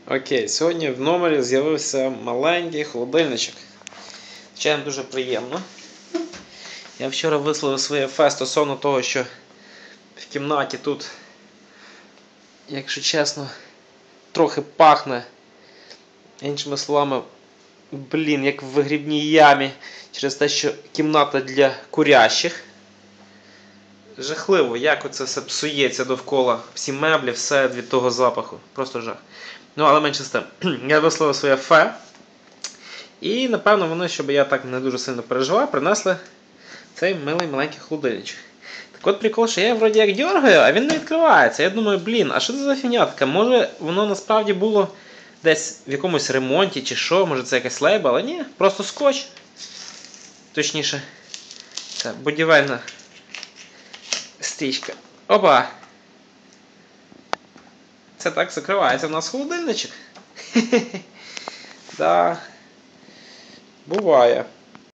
Окей, сьогодні в номері з'явився маленький холодильничок. Звичайно, дуже приємно. Я вчора висловив своє фе стосовно того, що в кімнаті тут, якщо чесно, трохи пахне, іншими словами, як в вигрібній ямі, через те, що кімната для курящих. Жахливо, як оце все псується довкола, всі меблі, все від того запаху. Просто жах. Ну, але менше з тим. Я висловив своє фе. І, напевно, вони, щоб я так не дуже сильно переживав, принесли цей милий маленький холодильничок. Так от прикол, що я вроді як дергаю, а він не відкривається. Я думаю, а що це за фігня? Може воно насправді було десь в якомусь ремонті чи що, може це якась лейба, але ні, просто скотч. Точніше, це будівельна стрічка. Опа! Це так закривається в нас холодильничок. Да. Буває.